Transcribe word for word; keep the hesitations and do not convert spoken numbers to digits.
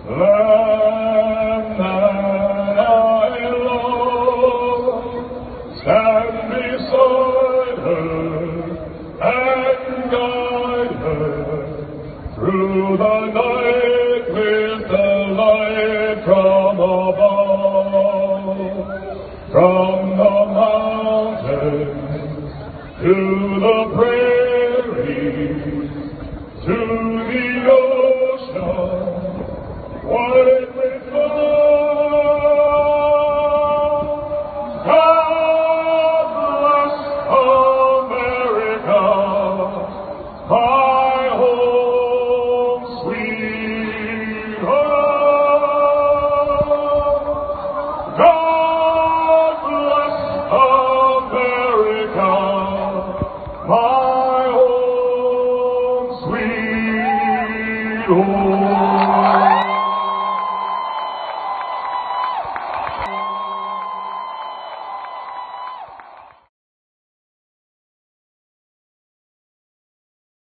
Land that I love, stand beside her and guide her through the night with the light from above. From the mountains to the prairie, to the ocean, wide with love. God bless America, my home sweet home. God bless America, my home sweet home.